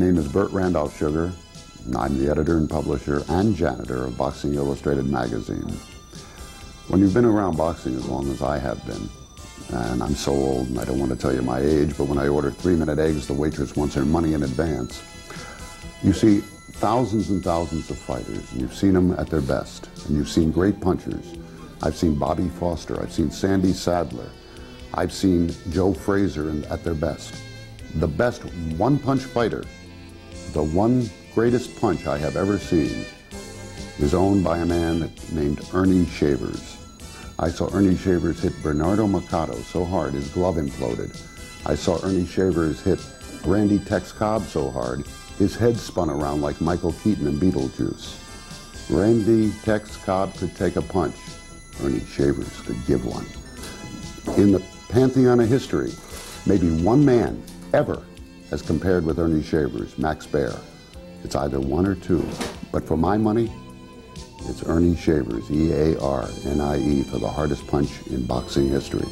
name is Bert Sugar, and I'm the editor and publisher and janitor of Boxing Illustrated magazine. When you've been around boxing as long as I have been, and I'm so old and I don't want to tell you my age, but when I order 3-minute eggs, the waitress wants her money in advance. You see thousands and thousands of fighters, and you've seen them at their best, and you've seen great punchers. I've seen Bobby Foster, I've seen Sandy Sadler, I've seen Joe Frazier at their best. The best one-punch fighter, the one greatest punch I have ever seen, is owned by a man named Earnie Shavers. I saw Earnie Shavers hit Bernardo Mercado so hard his glove imploded. I saw Earnie Shavers hit Randy Tex Cobb so hard his head spun around like Michael Keaton in Beetlejuice. Randy Tex Cobb could take a punch. Earnie Shavers could give one. In the pantheon of history, maybe one man ever has compared with Earnie Shavers, Max Baer. It's either one or two, but for my money, it's Earnie Shavers, E-A-R-N-I-E, for the hardest punch in boxing history.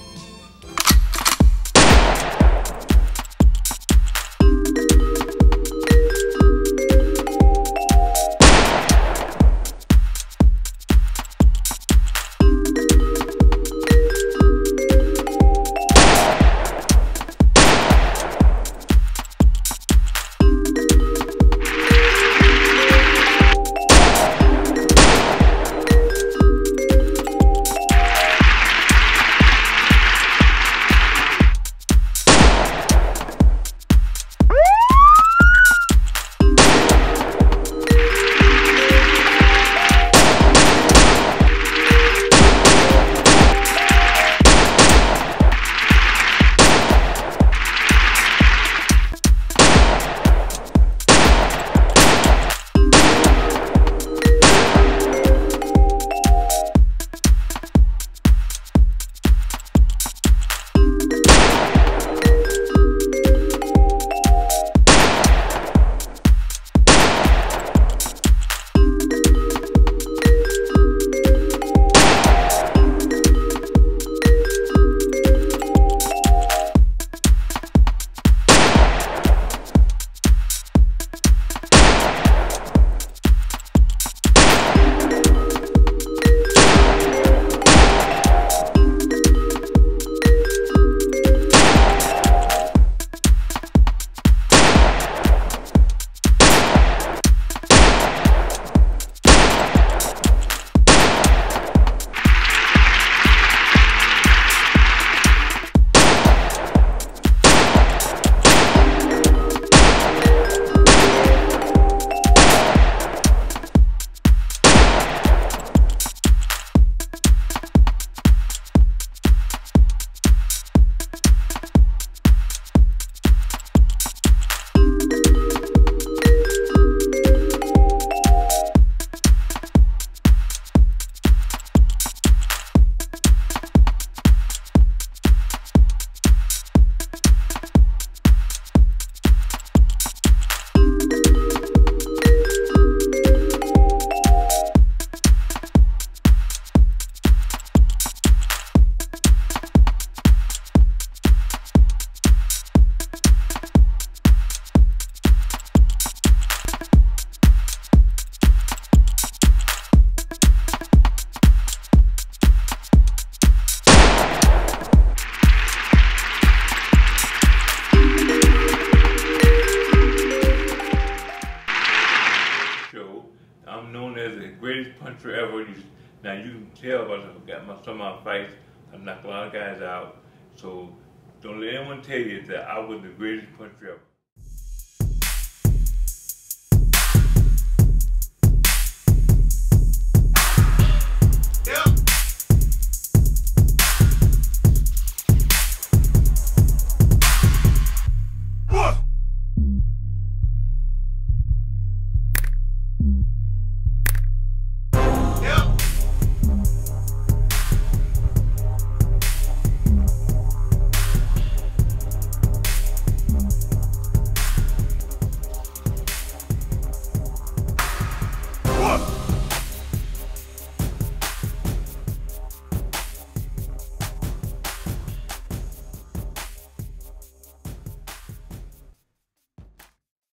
I'm known as the greatest puncher ever. Now you can tell by some of my fights, I knock a lot of guys out. So don't let anyone tell you that I was the greatest puncher ever.